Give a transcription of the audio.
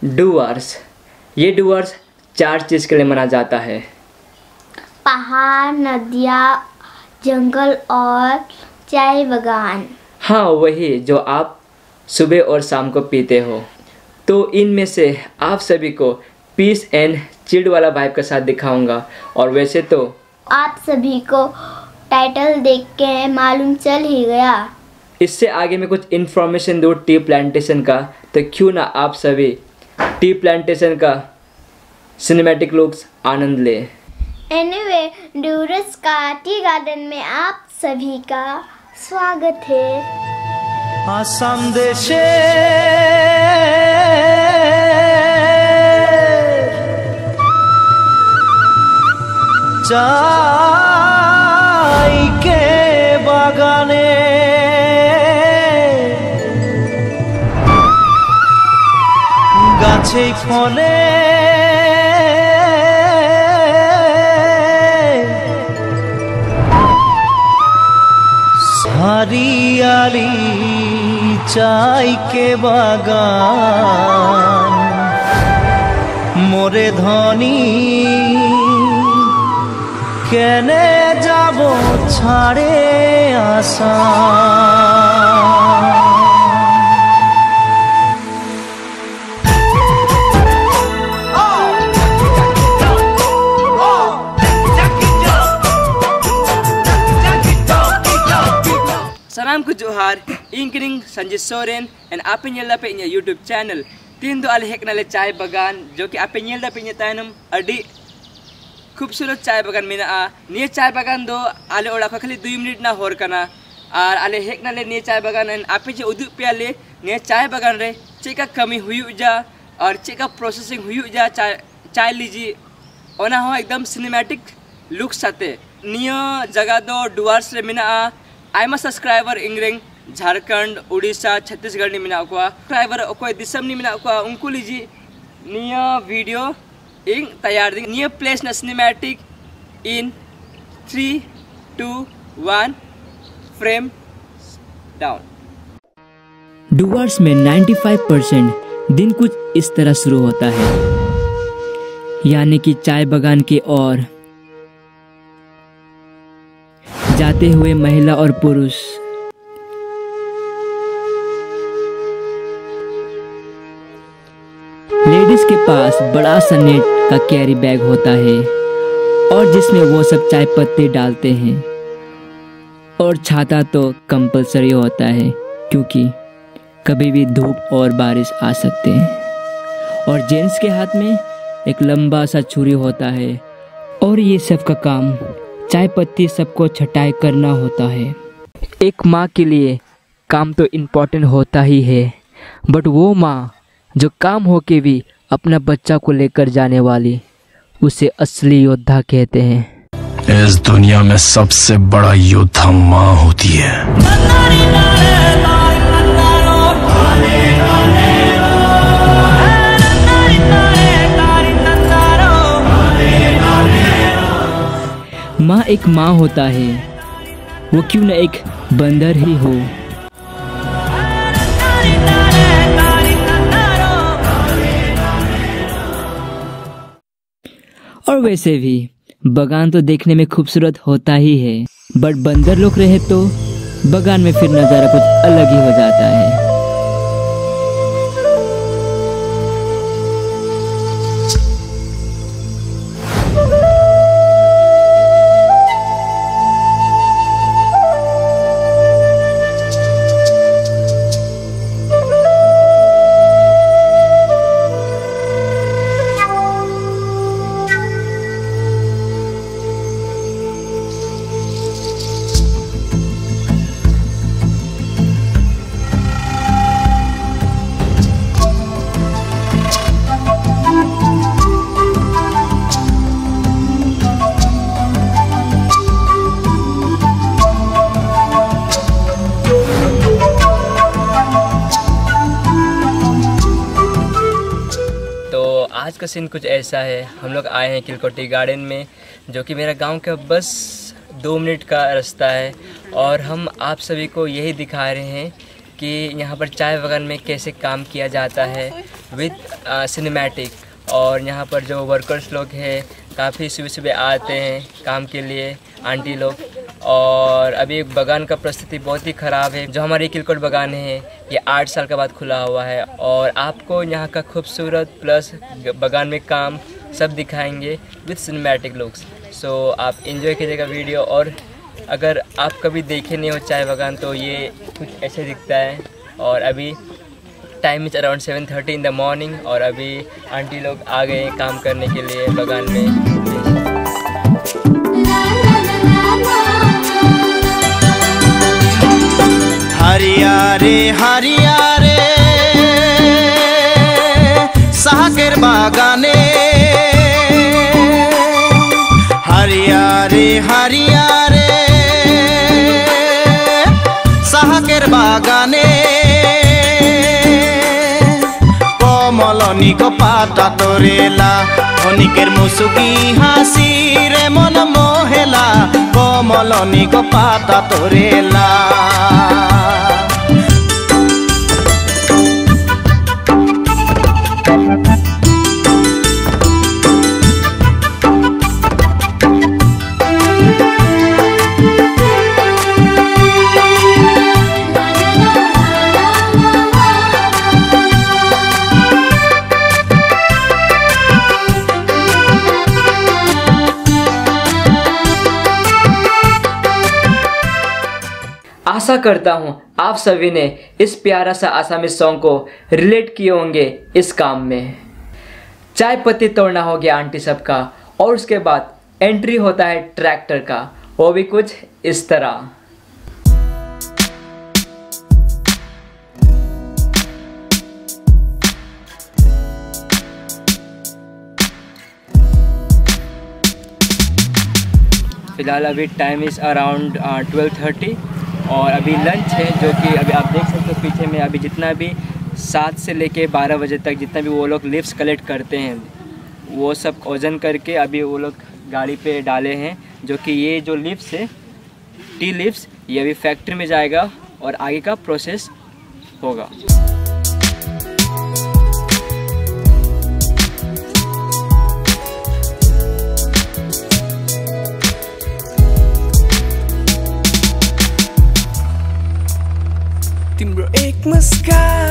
Doors. ये doors 4 चीज़ के लिए माना जाता है। पहाड़, नदियाँ, जंगल और चाय बागान। हाँ, वही जो आप सुबह और शाम को पीते हो। तो इनमें से आप सभी को पीस एंड चिल्ड वाला वाइब के साथ दिखाऊंगा। और वैसे तो आप सभी को टाइटल देख के मालूम चल ही गया। इससे आगे मैं कुछ इन्फॉर्मेशन दूँ टी प्लांटेशन का, तो क्यों ना आप सभी टी प्लांटेशन का सिनेमैटिक लुक्स आनंद ले। एनीवे, डुअर्स का टी गार्डन में आप सभी का स्वागत है। आसाम देशे चाय के बागाने गाছে ফলে हरियाली चाय के बागान मोरे धनी केने जाबो छाड़े आशा। Salam ku Johar, Inkring Sanjit Soren, and आप nyel da pe inya YouTube channel. तीन दो आले हेक नाले चाय बागान जो कि आप nyel da pe inya तायनम अडी खूबसूरत चाय बागान में ना निये चाय बागान दो आले ओड़ा को खाली 2 मिनट ना होर करना और आले हेक नाले निये चाय बागान एंड आप जे उदु पे आले निये चाय बागान रे चेका कमी हुई उजा और चेका प्रोसेसिंग हुई उजा चाय लीजिए ओना हो एकदम सिनेमैटिक लुक साथे नियो जगह दो डुअर्स रे मिना आयमा सब्सक्राइबर इंग्रेंग झारखंड, उड़ीसा, छत्तीसगढ़ नि मिना को सब्सक्राइबर ओकोय दिसम नि मिना को उनको लीजिए नियो वीडियो इंग तैयार दी नियो प्लेस न cinematic in 3, 2, 1 frame down. Dooars में 95% दिन कुछ इस तरह शुरू होता है, यानी कि चाय बागान की ओर जाते हुए महिला और पुरुष। लेडीज के पास बड़ा सा नेट का कैरी बैग होता है और जिसमें वो सब चाय पत्ती डालते हैं और छाता तो कंपलसरी होता है क्योंकि कभी भी धूप और बारिश आ सकते हैं। और जेंट्स के हाथ में एक लंबा सा छुरी होता है और ये सब का काम चाय पत्ती सबको छटाई करना होता है। एक माँ के लिए काम तो इम्पोर्टेंट होता ही है, बट वो माँ जो काम हो के भी अपना बच्चा को लेकर जाने वाली, उसे असली योद्धा कहते हैं। इस दुनिया में सबसे बड़ा योद्धा माँ होती है। माँ एक माँ होता है, वो क्यों न एक बंदर ही हो। और वैसे भी बागान तो देखने में खूबसूरत होता ही है, बट बंदर लोग रहे तो बागान में फिर नज़ारा कुछ अलग ही हो जाता है। आज का सीन कुछ ऐसा है। हम लोग आए हैं किलकोटी गार्डन में, जो कि मेरा गांव का बस 2 मिनट का रास्ता है, और हम आप सभी को यही दिखा रहे हैं कि यहाँ पर चाय बागान में कैसे काम किया जाता है विद सिनेमैटिक। और यहाँ पर जो वर्कर्स लोग हैं काफ़ी सुबह सुबह आते हैं काम के लिए, आंटी लोग। और अभी बागान का परिस्थिति बहुत ही ख़राब है। जो हमारी किलकोट बागान है ये 8 साल के बाद खुला हुआ है और आपको यहाँ का खूबसूरत प्लस बागान में काम सब दिखाएंगे विद सिनेमैटिक लुक्स। सो आप एंजॉय कीजिएगा वीडियो। और अगर आप कभी देखे नहीं हो चाय बागान तो ये कुछ ऐसे दिखता है। और अभी time is around 7:30 in the morning और अभी आंटी लोग आ गए काम करने के लिए बागान में। हरिया रे सागर बागाने, हरिया रे सागर बागाने, কমলনি গো পাতা তোরেলা, ধনিকের মুসুকি হাসি রে মন মোহেলা, কমলনি গো পাতা তোরেলা। आशा करता हूँ आप सभी ने इस प्यारा सा आसामी सॉन्ग को रिलेट किए होंगे इस काम में। चाय पत्ती तोड़ना हो गया आंटी सबका और उसके बाद एंट्री होता है ट्रैक्टर का, वो भी कुछ इस तरह। फिलहाल अभी टाइम इज़ अराउंड 12:30 और अभी लंच है जो कि अभी आप देख सकते हो पीछे में। अभी जितना भी 7 से लेके 12 बजे तक जितना भी वो लोग लीव्स कलेक्ट करते हैं वो सब ओजन करके अभी वो लोग गाड़ी पे डाले हैं। जो कि ये जो लीव्स है टी लीव्स ये अभी फैक्ट्री में जाएगा और आगे का प्रोसेस होगा। तिम्रो एक मुस्कान